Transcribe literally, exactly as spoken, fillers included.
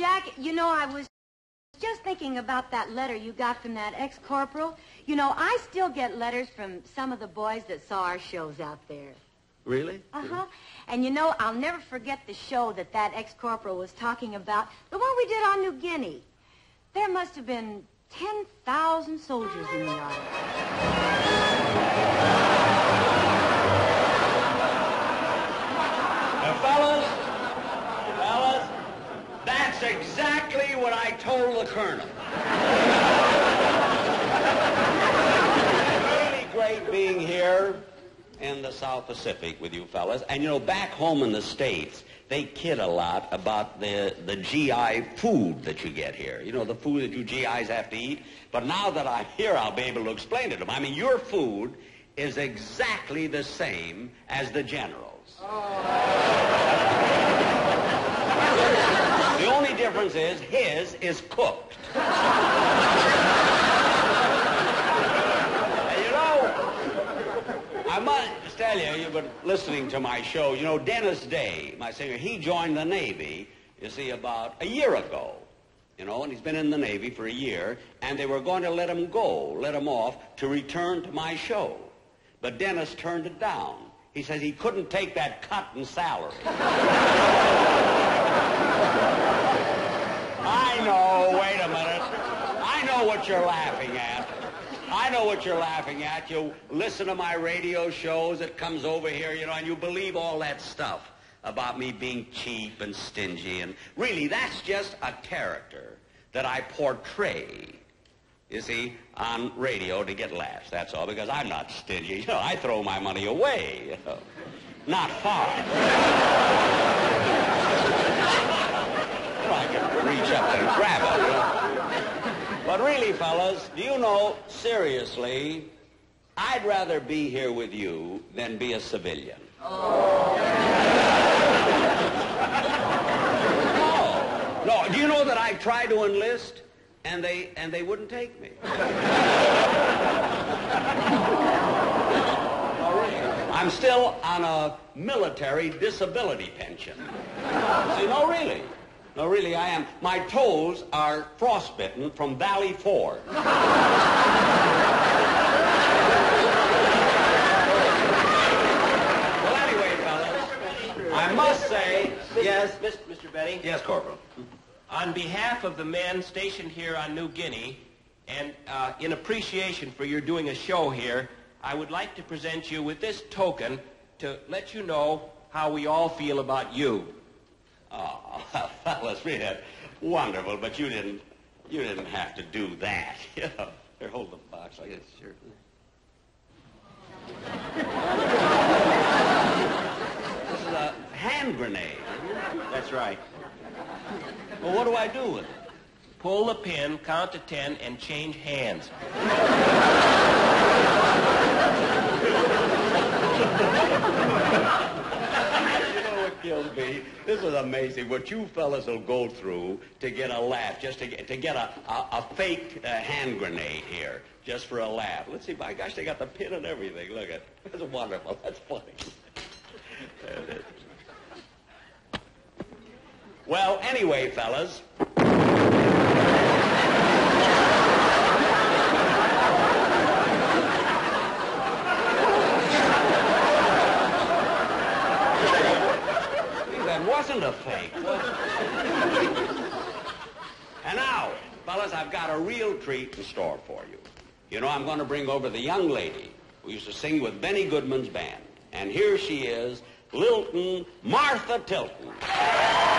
Jack, you know, I was just thinking about that letter you got from that ex-corporal. You know, I still get letters from some of the boys that saw our shows out there. Really? Uh-huh. And you know, I'll never forget the show that that ex-corporal was talking about, the one we did on New Guinea. There must have been ten thousand soldiers in the army. Now, fellas, fellas, that's exactly what I told the colonel. It's really great being here in the South Pacific with you fellas. And, you know, back home in the States, they kid a lot about the, the G I food that you get here. You know, the food that you G Is have to eat. But now that I'm here, I'll be able to explain it to them. I mean, your food is exactly the same as the generals. Oh. The only difference is his is cooked. I must tell you, you've been listening to my show. You know, Dennis Day, my singer, he joined the Navy, you see, about a year ago. You know, and he's been in the Navy for a year, and they were going to let him go, let him off, to return to my show. But Dennis turned it down. He said he couldn't take that cut in salary. I know, wait a minute. I know what you're laughing at. I know what you're laughing at. You listen to my radio shows, it comes over here, you know, and you believe all that stuff about me being cheap and stingy. And really, that's just a character that I portray, you see, on radio to get laughs. That's all, because I'm not stingy. You know, I throw my money away, you know. Not far. Well, I can reach up and grab it, you know. But really, fellas, do you know, seriously, I'd rather be here with you than be a civilian. Oh. No. No, do you know that I tried to enlist, and they, and they wouldn't take me? I'm still on a military disability pension. See, no, really. No, really, I am. My toes are frostbitten from Valley Forge. Well, anyway, fellas, I must say, yes, Mister Benny? Yes, Corporal. On behalf of the men stationed here on New Guinea, and uh, in appreciation for your doing a show here, I would like to present you with this token to let you know how we all feel about you. Oh, fellas, really, that's wonderful, but you didn't, you didn't have to do that. You know, here, hold the box like this, sure. This is a hand grenade. That's right. Well, what do I do with it? Pull the pin, count to ten, and change hands. Kills me. This is amazing what you fellas will go through to get a laugh, just to get, to get a, a, a fake uh, hand grenade here, just for a laugh. Let's see, my gosh, they got the pin and everything. Look at it. That's wonderful. That's funny. There it is. Well, anyway, fellas. Wasn't a fake. And now, fellas, I've got a real treat in store for you. You know, I'm going to bring over the young lady who used to sing with Benny Goodman's band. And here she is, Lilton Martha Tilton.